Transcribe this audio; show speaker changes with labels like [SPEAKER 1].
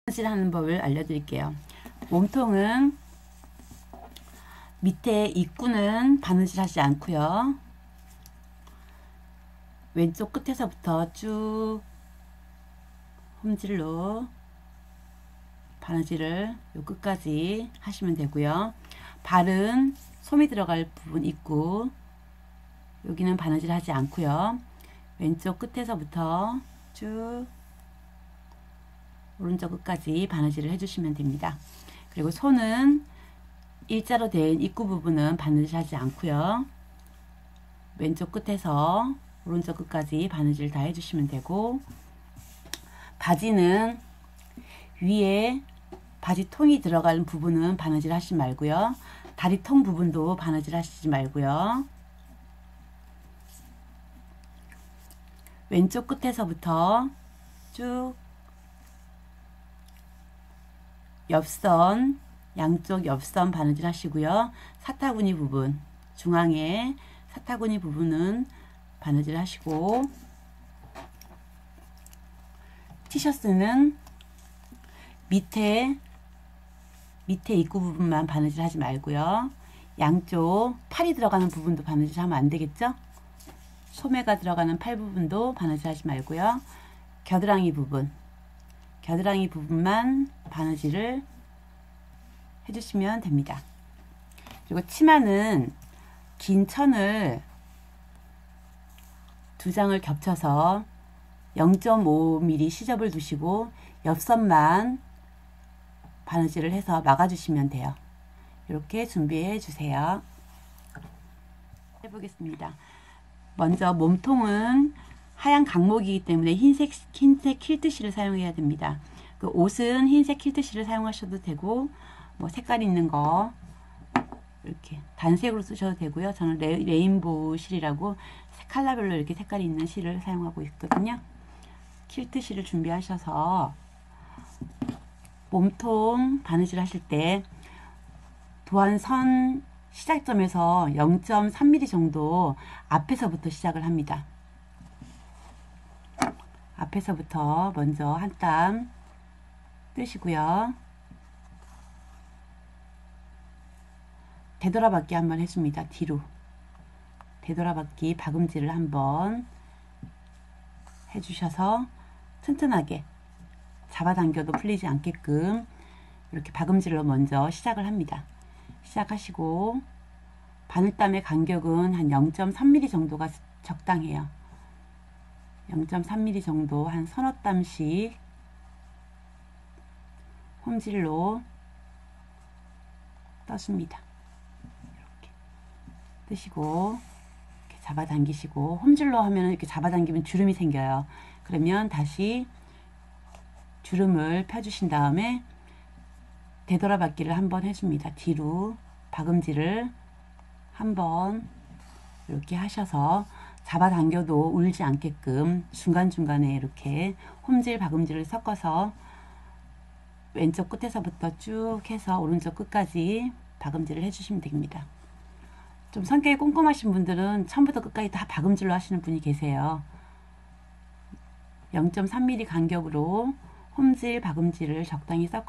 [SPEAKER 1] 바느질하는 법을 알려드릴게요. 몸통은 밑에 입구는 바느질 하지 않고요. 왼쪽 끝에서부터 쭉 홈질로 바느질을 요 끝까지 하시면 되고요. 발은 솜이 들어갈 부분 입구, 여기는 바느질 하지 않고요. 왼쪽 끝에서부터 쭉 오른쪽 끝까지 바느질을 해주시면 됩니다. 그리고 손은 일자로 된 입구 부분은 바느질 하지 않고요. 왼쪽 끝에서 오른쪽 끝까지 바느질 다 해주시면 되고, 바지는 위에 바지통이 들어가는 부분은 바느질 하시지 말고요. 다리통 부분도 바느질 하시지 말고요. 왼쪽 끝에서부터 쭉 옆선, 양쪽 옆선 바느질 하시고요. 사타구니 부분, 중앙에 사타구니 부분은 바느질 하시고, 티셔츠는 밑에 입구 부분만 바느질 하지 말고요. 양쪽 팔이 들어가는 부분도 바느질 하면 안 되겠죠? 소매가 들어가는 팔 부분도 바느질 하지 말고요. 겨드랑이 부분만 바느질을 해주시면 됩니다. 그리고 치마는 긴 천을 두 장을 겹쳐서 0.5mm 시접을 두시고 옆선만 바느질을 해서 막아주시면 돼요. 이렇게 준비해 주세요. 해보겠습니다. 먼저 몸통은 하얀 강목이기 때문에 흰색 킬트실을 사용해야 됩니다. 그 옷은 흰색 킬트실을 사용하셔도 되고, 뭐 색깔 있는 거 이렇게 단색으로 쓰셔도 되고요. 저는 레인보우 실이라고 컬러별로 이렇게 색깔이 있는 실을 사용하고 있거든요. 킬트실을 준비하셔서 몸통 바느질 하실 때 도안선 시작점에서 0.3mm 정도 앞에서부터 시작을 합니다. 앞에서부터 먼저 한 땀 뜨시고요. 되돌아받기 한번 해줍니다. 뒤로 되돌아받기 박음질을 한번 해주셔서 튼튼하게 잡아당겨도 풀리지 않게끔 이렇게 박음질로 먼저 시작을 합니다. 시작하시고 바늘땀의 간격은 한 0.3mm 정도가 적당해요. 0.3mm 정도 한 서너 땀씩 홈질로 떠줍니다. 이렇게 뜨시고 이렇게 잡아당기시고, 홈질로 하면 이렇게 잡아당기면 주름이 생겨요. 그러면 다시 주름을 펴주신 다음에 되돌아받기를 한번 해줍니다. 뒤로 박음질을 한번 이렇게 하셔서 잡아당겨도 울지 않게끔 중간중간에 이렇게 홈질 박음질을 섞어서 왼쪽 끝에서부터 쭉 해서 오른쪽 끝까지 박음질을 해주시면 됩니다. 좀 성격이 꼼꼼하신 분들은 처음부터 끝까지 다 박음질로 하시는 분이 계세요. 0.3mm 간격으로 홈질 박음질을 적당히 섞고